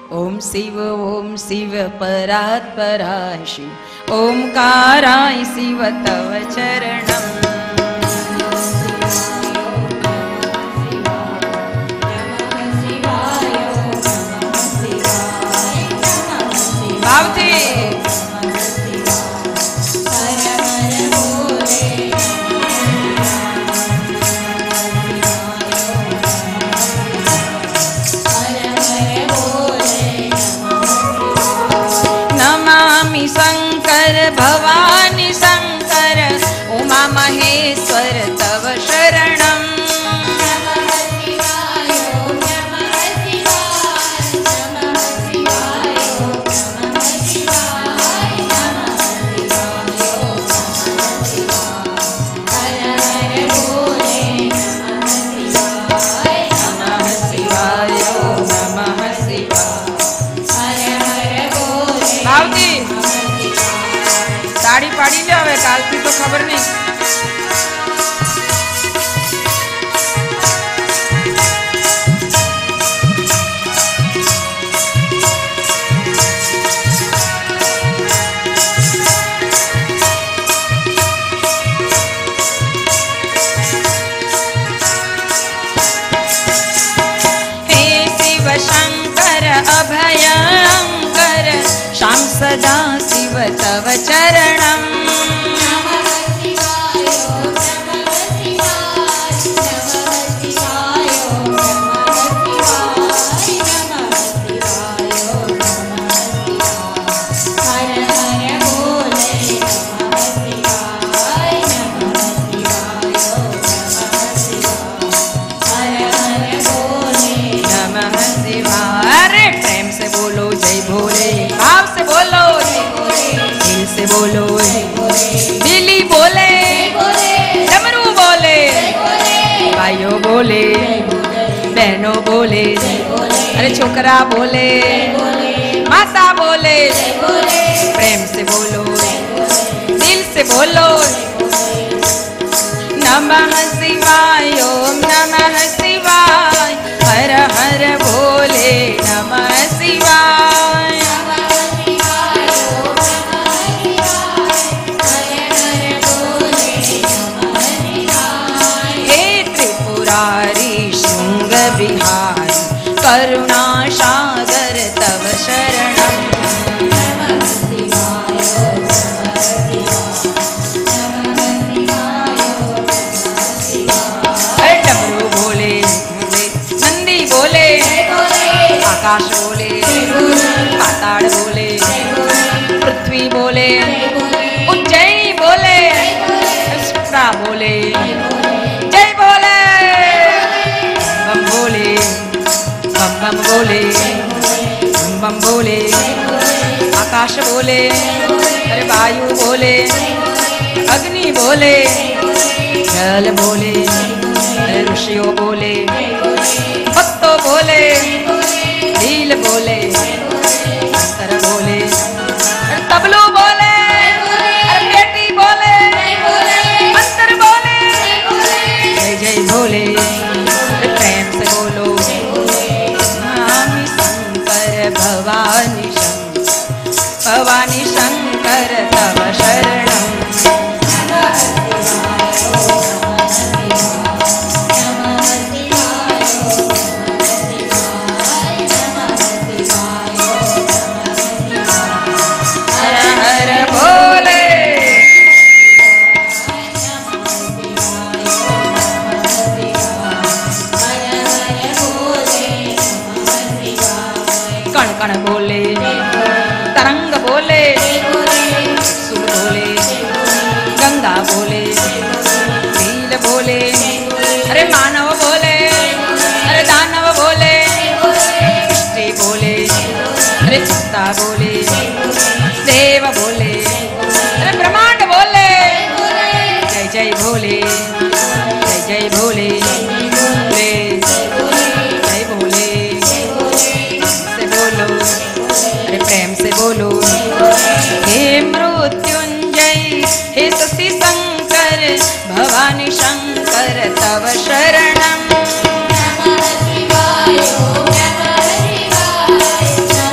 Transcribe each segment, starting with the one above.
ओम शिव परात्पराय शिव ओंकाराय शिव तव चरणम। भावती नमामि शंकर भवानी शंकर उमा महेश्वर तव शरणम। साड़ी पाड़ी ले आवे काल की तो खबर नहीं। हे शिव शंकर अभयंकर श्याम सदा शिव तव चरणम। अरे प्रेम से बोलो जय भोले, भाव से बोलो जय भोले, दिल से बोलो जय भोले, दिली बोले डमरू बोले, भाइयों बोले बहनों बोले, अरे छोकरा बोले माता बोले, प्रेम से बोलो दिल से बोलो। नमः शिवाय ओम नमः शिवाय हर हर भोले नमः शिवाय। हे त्रिपुरारी शृंग बिहारी करुणा सागर तव शरणम। आकाश बोले पाताल बोले पृथ्वी बोले उज्जैनी बोले शिप्रा बोले जय बोले बम बोले बम बम बोले बम बम बोले आकाश बोले अरे वायु बोले अग्नि बोले जल बोले अरे ऋषियों बोले भक्तों बोले नील बोले अंतर बोले तबलू बोले बेटी बोले अंतर बोले जय जय भोले प्रेम से बोलो स्वामी शंकर भवानी शंकर तव शरणम। कण बोले तरंग बोले सुर बोले गंगा बोले नील बोले अरे मानव बोले अरे दानव बोले सृष्टि बोले अरे चित्ता बोले देव बोले अरे ब्रह्मांड बोले जय जय भोले जय जय भोले जय भोले अरे प्रेम से बोलो हे मृत्युंजय हे शशि शंकर भवानी शंकर तव शरणम। नमः शिवाय ओम नमः शिवाय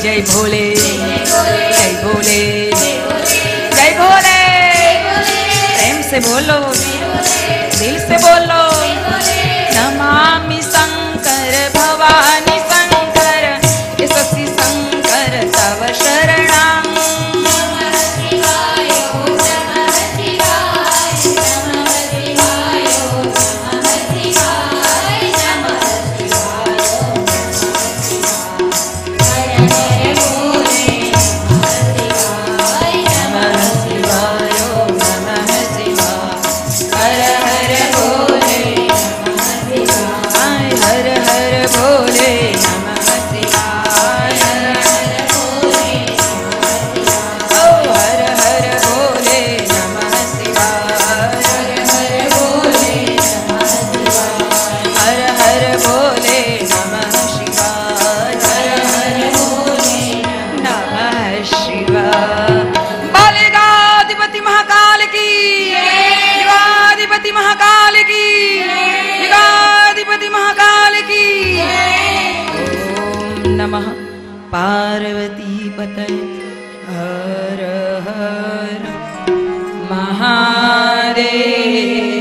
जय भोले जय भोले जय भोले प्रेम से बोलो दिल से बोलो नमामि शंकर भवानी शंकर शशि शंकर तव शरणां नमः पार्वती पतये हर हर महादेव।